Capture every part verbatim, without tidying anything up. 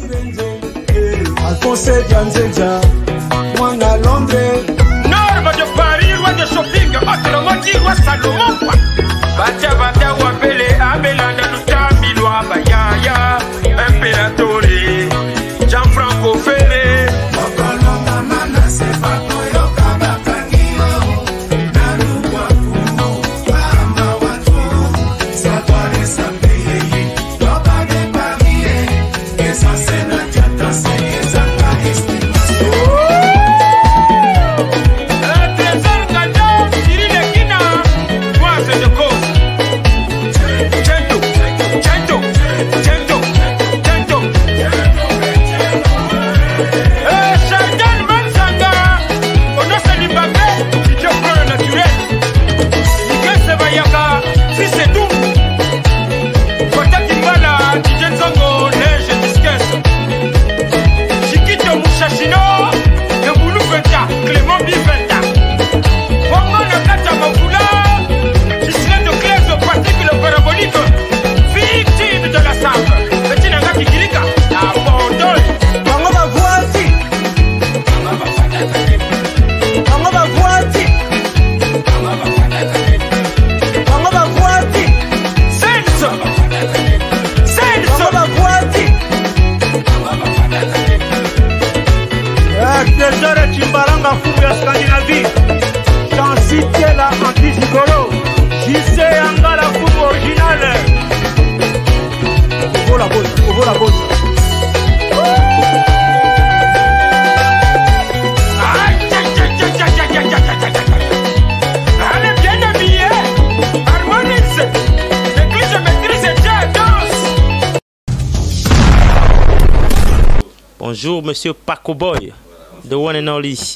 Alphonse Dianzeja, Mwana Londres. Norme de Paris, roi de shopping, autrement dit roi Salomon. Batia Batia Wapele, Abelanda Lutambi, Loi Bayaya, Imperatori, Jean-Franco Ferré. Bonjour Monsieur Paco Boy, The One and Only.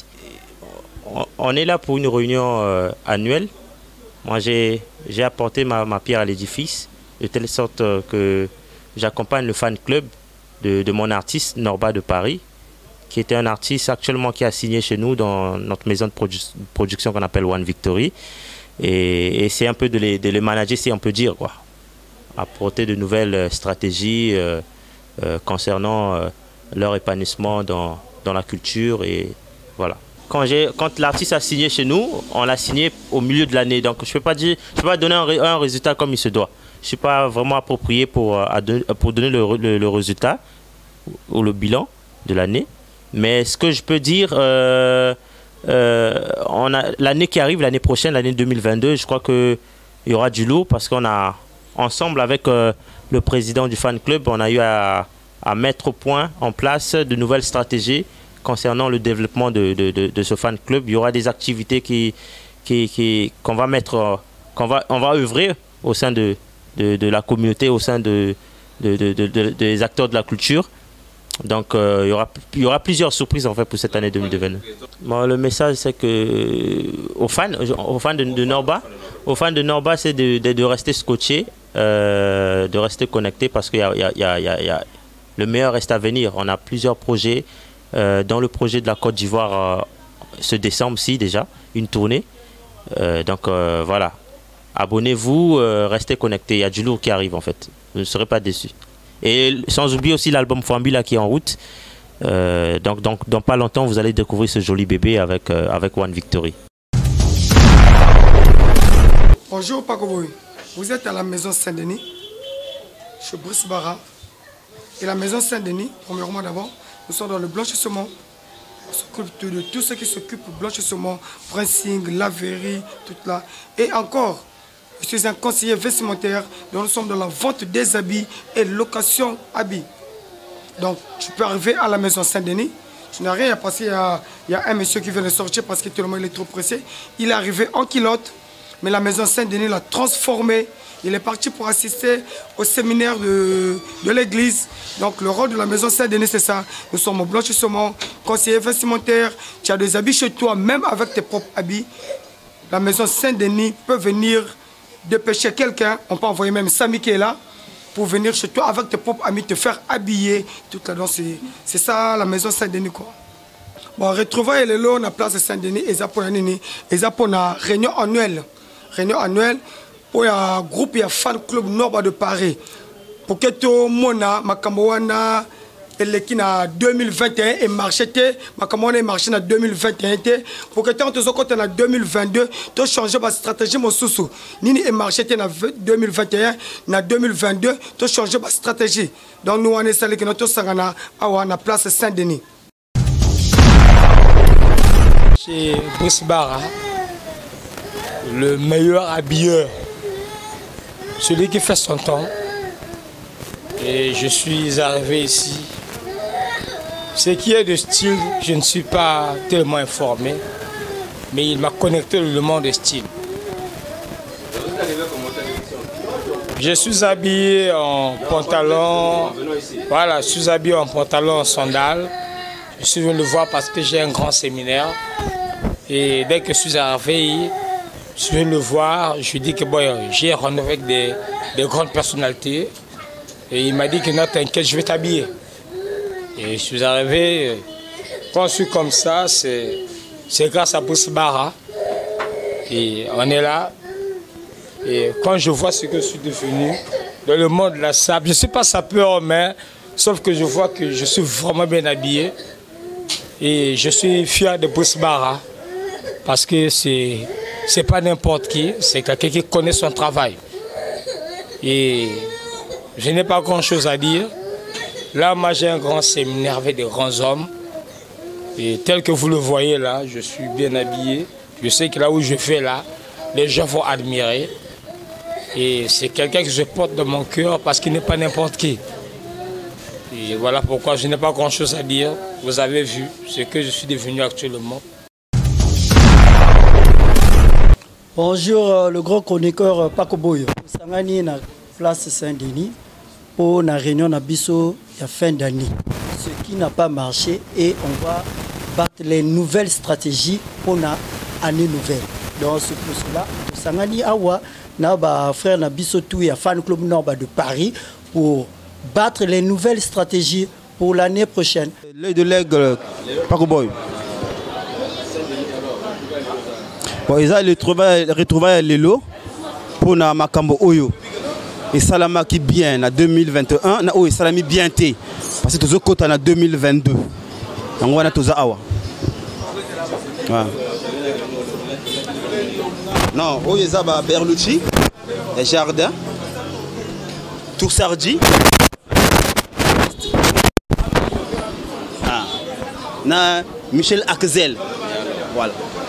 On est là pour une réunion euh, annuelle. Moi j'ai apporté ma, ma pierre à l'édifice, de telle sorte euh, que j'accompagne le fan club de, de mon artiste Norba de Paris, qui était un artiste actuellement qui a signé chez nous dans notre maison de produ production qu'on appelle One Victory. Et, et c'est un peu de les, de les manager, si on peut dire, quoi. Apporter de nouvelles stratégies euh, euh, concernant euh, leur épanouissement dans, dans la culture. Et voilà. Quand, quand l'artiste a signé chez nous, on l'a signé au milieu de l'année. Donc je ne peux pas dire, je peux pas donner un, un résultat comme il se doit. Je ne suis pas vraiment approprié pour, à, pour donner le, le, le résultat ou le bilan de l'année. Mais ce que je peux dire, euh, euh, l'année qui arrive, l'année prochaine, l'année deux mille vingt-deux, je crois qu'il y aura du lourd parce qu'on a, ensemble avec euh, le président du fan club, on a eu à, à mettre au point, en place de nouvelles stratégies concernant le développement de, de, de, de ce fan club. Il y aura des activités qui, qui, qui, qu'on va mettre, qu'on va, on va œuvrer au sein de, de, de la communauté, au sein de, de, de, de, de, des acteurs de la culture. Donc euh, il y aura, il y aura plusieurs surprises en fait pour cette année deux mille vingt. Bon, le message c'est que aux fans, aux fans de, de Norba, aux fans de Norba, c'est de, de, de rester scotchés, euh, de rester connectés parce que y a, y a, y a, y a, le meilleur reste à venir. On a plusieurs projets. Euh, dans le projet de la Côte d'Ivoire, euh, ce décembre-ci déjà, une tournée. Euh, donc euh, voilà, abonnez-vous, euh, restez connectés. Il y a du lourd qui arrive en fait. Vous ne serez pas déçus. Et sans oublier aussi l'album Fambila qui est en route. Euh, donc, donc dans pas longtemps, vous allez découvrir ce joli bébé avec, euh, avec One Victory. Bonjour Paco Boy. Vous êtes à la maison Saint-Denis, chez Bruce Barra. Et la maison Saint-Denis, premièrement d'abord, nous sommes dans le blanchissement. On s'occupe de, de tout ce qui s'occupe du blanchissement, pressing, laverie, tout là. Et encore, je suis un conseiller vestimentaire, donc nous sommes dans la vente des habits et location habits. Donc, tu peux arriver à la maison Saint-Denis. Je n'ai rien à passer. Il y, a, il y a un monsieur qui vient de sortir parce que tout le monde il est trop pressé. Il est arrivé en culotte, mais la maison Saint-Denis l'a transformé. Il est parti pour assister au séminaire de, de l'église. Donc le rôle de la maison Saint-Denis, c'est ça. Nous sommes au blanchissement, conseiller vestimentaire. Tu as des habits chez toi, même avec tes propres habits. La maison Saint-Denis peut venir dépêcher quelqu'un. On peut envoyer même Samy qui est là pour venir chez toi avec tes propres amis, te faire habiller. Tout là-dedans, c'est ça la maison Saint-Denis, quoi. Bon, retrouvailles les lots, on a place de Saint-Denis, et ça pour une réunion annuelle. Réunion annuelle. Pour un groupe, il y a fan club Norba de Paris. Pour que tout le monde, Makamboana, eleki na deux mille vingt et un et marché te makambo wana marché na deux mille vingt et un te pour que tant tozokota na deux mille vingt-deux to changer ba stratégie mosusu nini et marché te na deux mille vingt et un na deux mille vingt-deux to changer ba stratégie donc nous on est salé que notre sangana awa na place Saint-Denis. Chez Brice Barra, le meilleur habilleur, celui qui fait son temps. Et je suis arrivé ici. Ce qui est de style, je ne suis pas tellement informé, mais il m'a connecté le monde de style. Je suis habillé en pantalon, voilà, je suis habillé en pantalon, en sandales. Je suis venu le voir parce que j'ai un grand séminaire. Et dès que je suis arrivé, je suis venu le voir, je lui ai dit que bon, j'ai rendez-vous avec des, des grandes personnalités. Et il m'a dit que non, t'inquiète, je vais t'habiller. Et je suis arrivé, quand je suis comme ça, c'est grâce à Brice Barra. Et on est là. Et quand je vois ce que je suis devenu dans le monde de la sable, je ne suis pas sapeur, mais sauf que je vois que je suis vraiment bien habillé. Et je suis fier de Brice Barra parce que c'est c'est pas n'importe qui, c'est quelqu'un qui connaît son travail. Et je n'ai pas grand-chose à dire. Là, moi, j'ai un grand séminaire avec des grands hommes. Et tel que vous le voyez là, je suis bien habillé. Je sais que là où je vais là, les gens vont admirer. Et c'est quelqu'un que je porte dans mon cœur parce qu'il n'est pas n'importe qui. Et voilà pourquoi je n'ai pas grand-chose à dire. Vous avez vu ce que je suis devenu actuellement. Bonjour, euh, le grand chroniqueur euh, Paco Boyo. Sangani na place Saint-Denis pour la réunion na biso à fin d'année. Ce qui n'a pas marché et on va battre les nouvelles stratégies pour la année nouvelle. Donc c'est pour cela, Sangani awa na ba frère na biso tout ya fan club nord de Paris pour battre les nouvelles stratégies pour l'année prochaine. L'œil de l'aigle, Paco Boy. Bon, ils ont retrouvé les lots pour na Makambo Oyo. Et Salama qui bien en deux mille vingt et un, na Oyo Salami bien té. Parce que tous autres en deux mille vingt-deux. On va tous awa. Non, Oyo Zaba Berlucci, Jardin, Toursardi. Ah. Na Michel Akzel. Voilà.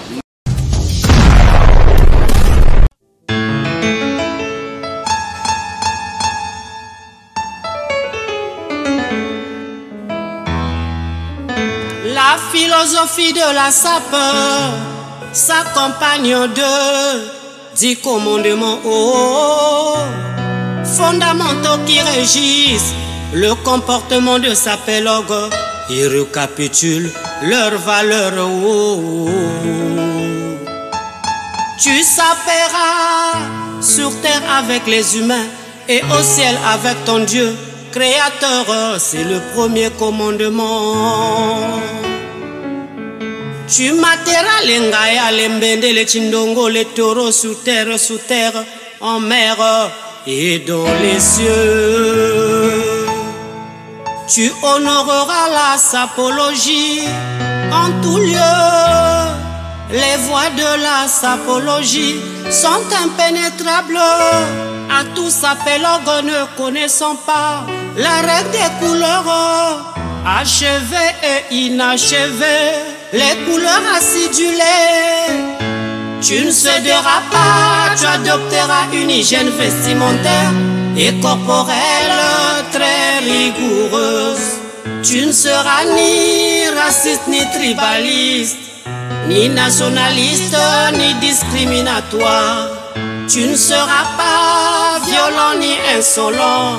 La philosophie de la sapeur s'accompagne de dix commandements oh, fondamentaux qui régissent le comportement de sapélogue. Ils récapitulent leurs valeurs. Oh, tu sapéras sur terre avec les humains et au ciel avec ton Dieu créateur, c'est le premier commandement. Tu materas les ngaya, les mbende, les chindongo, les taureaux sous terre, sous terre, en mer et dans les cieux. Tu honoreras la sapologie en tout lieu. Les voies de la sapologie sont impénétrables à tous sapélogues ne connaissant pas la règle des couleurs achevées et inachevées, les couleurs acidulées. Tu ne céderas pas, tu adopteras une hygiène vestimentaire et corporelle très rigoureuse. Tu ne seras ni raciste ni tribaliste, ni nationaliste ni discriminatoire. Tu ne seras pas violent ni insolent.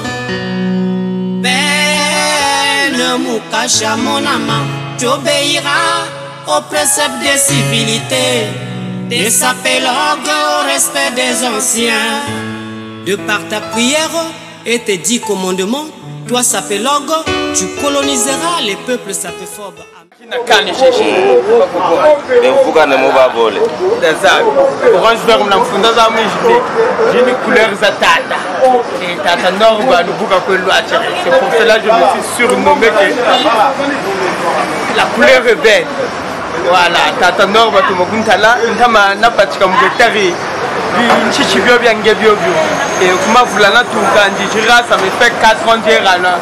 Ben Mukasha mon amant, tu obéiras aux préceptes des civilités, des sapélogues au respect des anciens. De par ta prière et tes dix commandements, Toi, sapélogue, tu coloniseras les peuples sapéphobes. Mvuka na mobabole. Dazabi. Orange vert na mfunda za mwijide. J'ai une couleur za tata. Et tata norba nous buka ko lo attirer. C'est pour cela que je me suis surnommé que la couleur est verte. Voilà, tata norba to mokuntala ndama na patika mgetari. Chichi bio bien bio bio. Et comment vous l'avez tout quand ça me fait quatre ans d'hier là.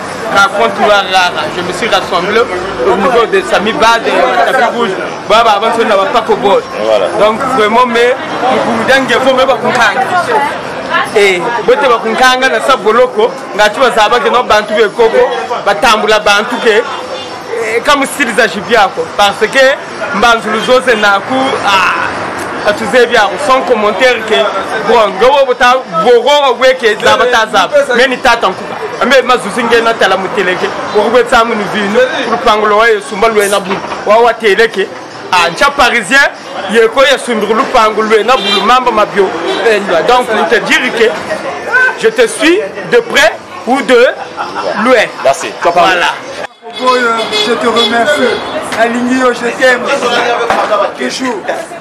Je me suis rassemblé au niveau de Sami Bad et de Tapis Rouge. Baba avant ça n'avait pas qu'au bord. Donc vraiment mais nous dingue faut même pas qu'on et bote ba kunkanga na saboloko ngati bazaba ke no bantu be koko batambula bantu ke comme style za jibiako parce que mbanzulu zose na ku ah atuze bien sans commentaire que bon gobo bota bogoro weke za bataza mais ni tata nkuka ambe mazuzinge na tala muteleke okubwe tsamu ni vino pour pangulo wa sumbalu na bu wa wa teleke ah ncha parisien yeko ya sumbiru pangulo na bulu mamba mabio donc pour te dire que je te suis de près ou de loin. Merci. Voilà. Je te remercie. Aligno, je t'aime. Toujours.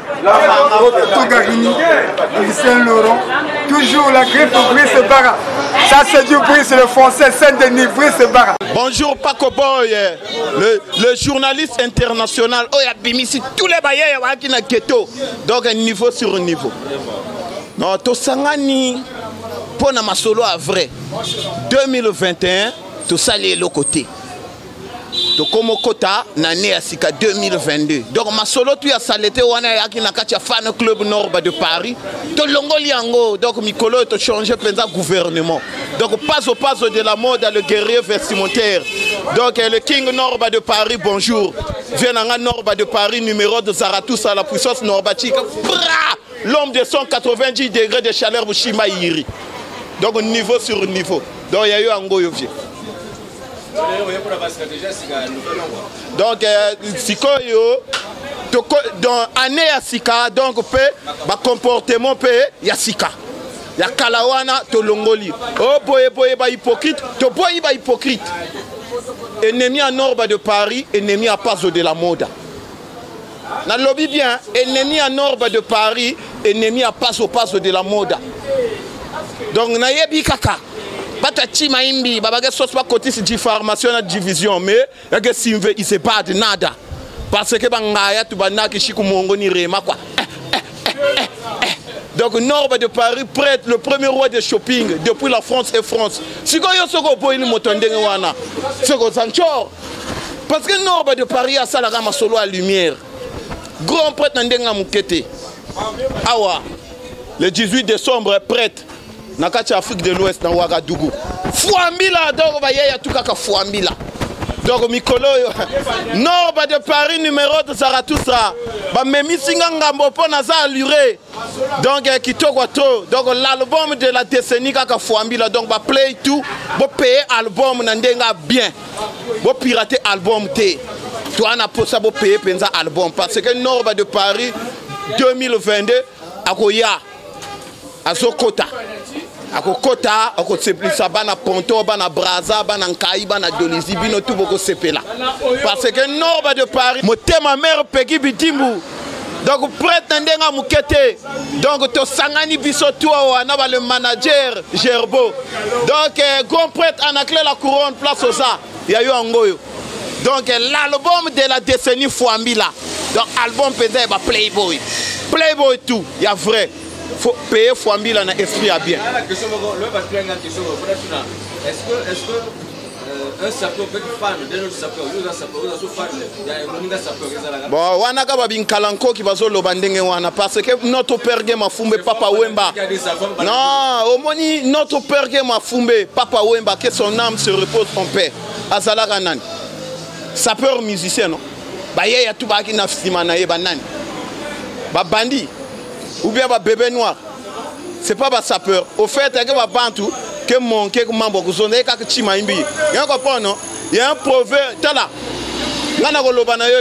Togarini, Saint-Laurent. Toujours la griffe Brice Barra. Ça c'est du Brice, le français Saint-Denis, Brice Barra. Bonjour Paco Boy, le, le journaliste international. Oh, il y a tous les bailleurs qui sont ghetto. Donc un niveau sur un niveau. Non, to sangani pour na solo à vrai. deux mille vingt et un, tout ça les l'autre côté. To komo kota na né asika deux mille vingt-deux. Donc ma solo tu as saleté wana yaki na katia fan club nord de Paris. To longoli ango donc mikolo to changer penza gouvernement. Donc pas au pas de la mode le guerrier vestimentaire. Donc le king nord de Paris bonjour. Vient en nord de Paris numéro de Zarathustra la puissance norbatique. L'homme de cent quatre-vingt-dix degrés de chaleur Bushima Iri. Donc niveau sur niveau. Donc il y a eu ango yovie. Donc, Sikoyo, dans année à Sika, donc, le comportement il y a Sika. Il y a Kalawana, Tolongoli. Oh, boy, boy, bah hypocrite, to boy, bah hypocrite. Ennemi à nord de Paris, ennemi à Paso de la Moda. Na lobby bien, ennemi à nord de Paris, ennemi à Paso Paso de la Moda. Donc, na yebi kaka. Batati maimbi babage sos pas côté c'est formation na division mais yage simve il se pas de nada parce que bangaya tu banaki chiku mongo ni rema quoi. Donc nord de Paris prête le premier roi de shopping depuis la France et France. Si ko yo soko boy ni motondenge wana. Soko sanchor. Parce que nord de Paris a sala ma solo à lumière. Grand prêtre ndenga mukete. Awa. Le dix-huit décembre prêtre Nakati Afrique de l'Ouest na Ouagadougou. Fouambila donc ba yaya tukaka Fouambila. Donc mikolo nord de Paris numéro de Zarathustra. Ba memi singa ngambo po na za alluré. Donc kitoko to. Donc l'album de la décennie kaka Fouambila donc ba play tout, bo payer album na ndenga bien. Bo pirater album té. Toi na posa bo payer penza album parce que nord de Paris deux mille vingt-deux akoya azokota. Ako kota, ako seplisa bana Ponto, bana Braza, bana Nkaï, bana Dolizi, bino tout boko sepela. Parce que nord de Paris, moté ma mère Peggy Bitimbu. Donc prête ndenga mukete. Donc to sangani biso toi wana ba le manager Gerbo. Donc grand prêtre anaclé la couronne place aux arts. Il y a eu angoyo. Donc l'album de la décennie Fouambila. Donc album peut-être ba Playboy. Playboy tout, il y a vrai. Faut payer Fouambila na esprit à bien. Est-ce que, est-ce que euh, un sapeur peut être fan d'un autre sapeur, un autre sapeur, un autre fan, il y a un sapeur. Bon, wanaka babin kalanko qui va zo lobandenge wana parce que notre père ma fumbe papa Wemba. Non, au moni notre père ma fumbe papa Wemba que son âme se repose en paix. Azala Ganan. Sapeur musicien non. Ba ya tout ba ki na fsima na ye banani. Ba bandi. Ou bien ba bébé noir. C'est pas ba sapeur. Au fait, il y a bantu que mon que mambo que zone ka chima imbi. Il y a comprendre non? Il y a un proverbe tala.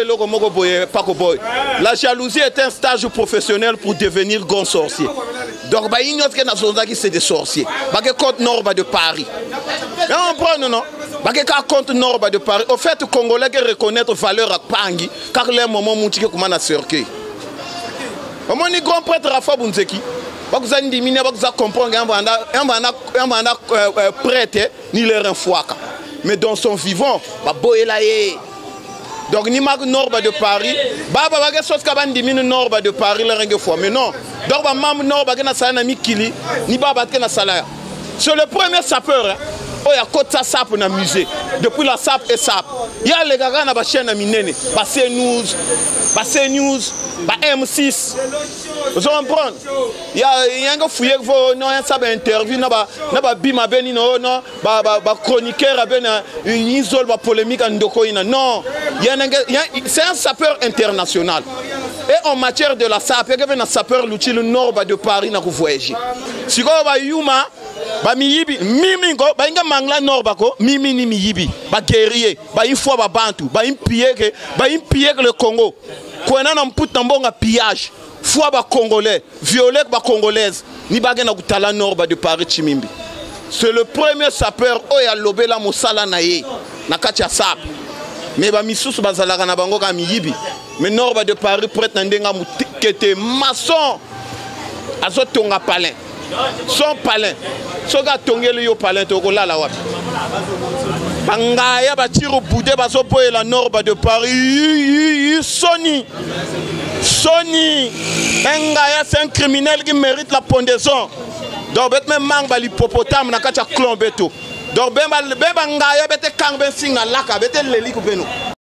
La jalousie est un stage professionnel pour devenir grand sorcier. Donc, bah, il y a qui c'est des sorciers. Bah, que compte nord de Paris. Et on prend, non, non. Bah, que compte nord de Paris. Au fait, Congolais qui reconnaître valeur à Pangi, car les moments où tu comment cercueil. Au moins, les grands prêtres Rafa Bunzeki. Bah, vous avez diminué, vous avez compris, un mandat prêtre, ni leur infouaka. Mais dans son vivant, bah, boyelaye. Donc, ni mag nord de Paris, bah, bah, bah, chose qu'aban diminue nord de Paris, la règle fois. Mais non. Donc, bah, mam nord, bah, na salana mi kili, ni bah, bah, na salaya. C'est le premier sapeur, hein. Oh, il y a côté sap dans le musée. Depuis la sap et sap. Il y a les gars qui ont chaîne à minene. Bah, C News, bah, C News, bah, M six. Vous comprenez? Il y a un gars fouillé qui a une interview, il y a un bima beni, non, un chroniqueur, une isole, une polémique en dokoïna. Non, c'est un sapeur international. Et en matière de la sap, il y a un sapeur l'outil nord de Paris dans le voyage. Si vous avez Yuma, ba miyibi mimingo ba inga mangla nord bako mimi ni miyibi ba guerrier ba il faut ba bantu ba impiller que ba impiller que le Congo kona na mputa mbonga pillage fois ba congolais violer ba congolaise ni bagé na kutala nord ba de Paris Chimimbi. C'est le premier sapeur oya lobela mosala na ye na kati ya sap mais ba misusu bazalaka na bango ka miyibi mais nord ba de Paris prête na ndenga mutikete maçon azotonga palin son palin soga tongeli yo palin to kolala wapi bangaya batiro boudé bazo boyela nord de Paris Sony Sony bangaya c'est un criminel qui mérite la pendaison donc bet même mang ba l'hippopotame na kacha clon beto donc ben bangaya bete kang ben singa laka bete leli ku beno.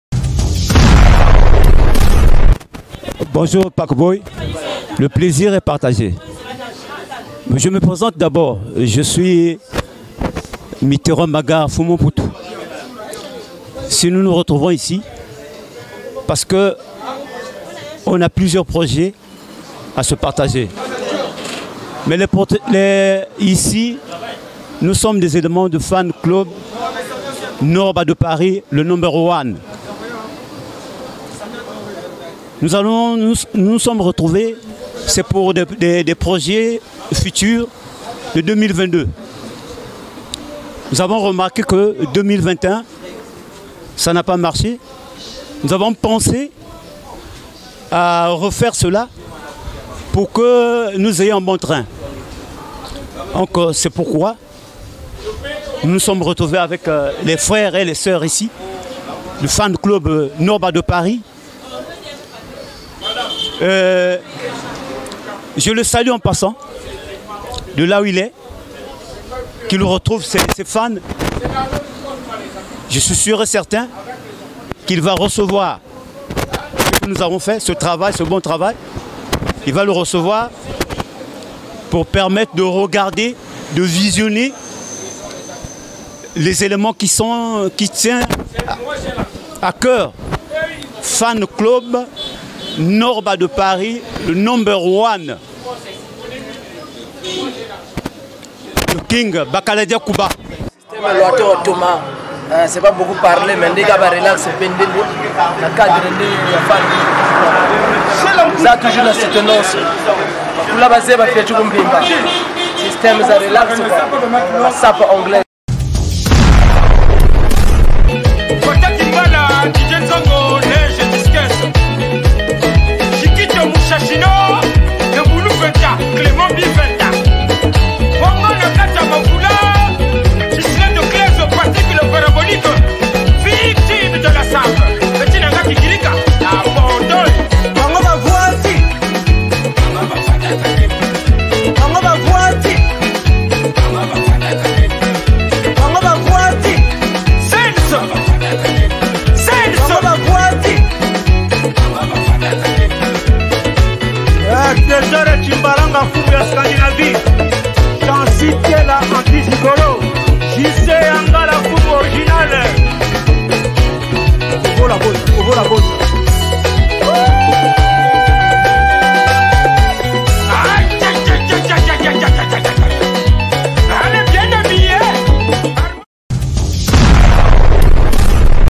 Bonjour Pakoboy, le plaisir est partagé. Je me présente d'abord, je suis Mitterrand Magar Fumoputu. Si nous nous retrouvons ici, parce que on a plusieurs projets à se partager. Mais les, les, ici, nous sommes des éléments de fan club Nord de Paris, le numéro one. Nous allons nous, nous sommes retrouvés, c'est pour des, des, des projets futurs de deux mille vingt-deux. Nous avons remarqué que deux mille vingt et un, ça n'a pas marché. Nous avons pensé à refaire cela pour que nous ayons un bon train. Donc c'est pourquoi nous nous sommes retrouvés avec euh, les frères et les sœurs ici, du fan club euh, Nord de Paris. Euh, je le salue en passant, de là où il est, qu'il retrouve ses, ses fans. Je suis sûr et certain qu'il va recevoir ce que nous avons fait, ce travail, ce bon travail. Il va le recevoir pour permettre de regarder, de visionner les éléments qui sont, qui tiennent à, à cœur. Fan Club Nord de Paris, le number one. Le King Bakaladia Kuba. Thomas, c'est pas beaucoup parlé, mais les gars relax, c'est pendé. La cadre de ça toujours la soutenance. Pour la base, va faire tout comme bien. Système ça relax, ça pas anglais. Chachino, le boulou Venta, Clément Biventa. Bongo le Kata Mabula, système de classe au particle parabolique, victime de la sable. Petit Nanga Kikirika, abandonne. Bongo ma voici. Bongo ma voici. Bongo ma voici. Sense. Sense. Bongo ma voici. Tesoro Chimbalanga Fubu ya Skanya